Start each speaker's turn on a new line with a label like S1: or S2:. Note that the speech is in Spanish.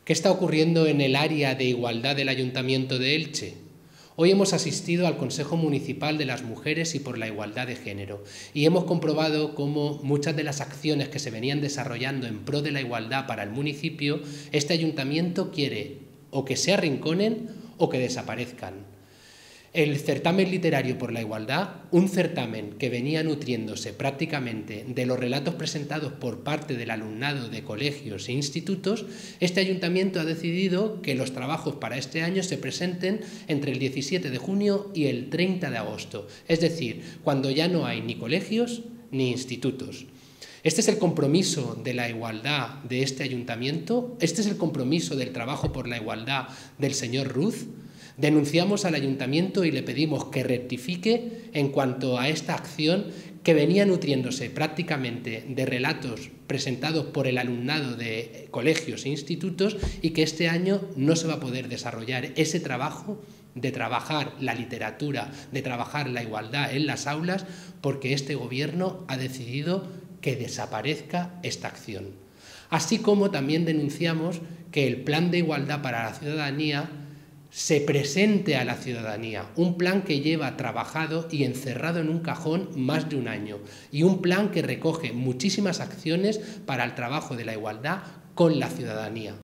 S1: ¿Qué está ocurriendo en el área de igualdad del Ayuntamiento de Elche? Hoy hemos asistido al Consejo Municipal de las Mujeres y por la Igualdad de Género y hemos comprobado cómo muchas de las acciones que se venían desarrollando en pro de la igualdad para el municipio, este ayuntamiento quiere o que se arrinconen o que desaparezcan. El certamen literario por la igualdad, un certamen que venía nutriéndose prácticamente de los relatos presentados por parte del alumnado de colegios e institutos, este ayuntamiento ha decidido que los trabajos para este año se presenten entre el 17 de junio y el 30 de agosto, es decir, cuando ya no hay ni colegios ni institutos. Este es el compromiso de la igualdad de este ayuntamiento, este es el compromiso del trabajo por la igualdad del señor Ruz. Denunciamos al ayuntamiento y le pedimos que rectifique en cuanto a esta acción que venía nutriéndose prácticamente de relatos presentados por el alumnado de colegios e institutos y que este año no se va a poder desarrollar ese trabajo de trabajar la literatura, de trabajar la igualdad en las aulas, porque este gobierno ha decidido que desaparezca esta acción. Así como también denunciamos que el plan de igualdad para la ciudadanía se presente a la ciudadanía, un plan que lleva trabajado y encerrado en un cajón más de un año y un plan que recoge muchísimas acciones para el trabajo de la igualdad con la ciudadanía.